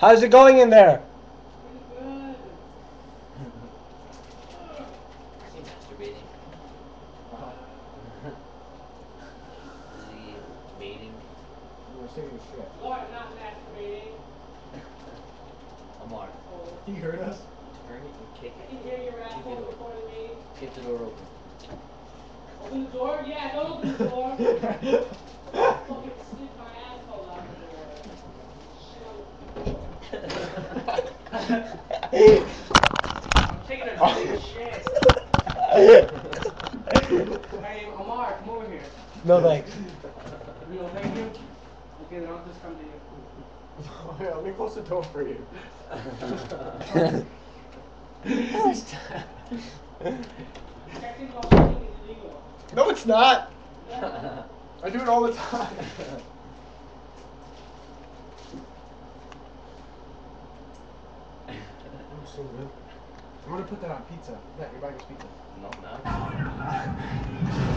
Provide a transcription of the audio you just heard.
How's it going in there? Pretty good. Is he masturbating? Is he baiting? You were saying shit. Lord, not masturbating. Amar, He heard us. turn it and kick I it. can hear your Keep asshole it open. recording me. Keep the door open. Open the door? Yeah, don't open the door. Fucking stick my asshole out the door. Shit on the floor. I'm taking a big shit. Hey, Amar, come over here. No thanks. You know, thank you. Okay, then I'll just come to you. Yeah, let me close the door for you. Texting while sleeping is illegal. No, it's not. Yeah. I do it all the time. I'm so good. I'm gonna put that on pizza. Yeah, your bag is pizza. No, no.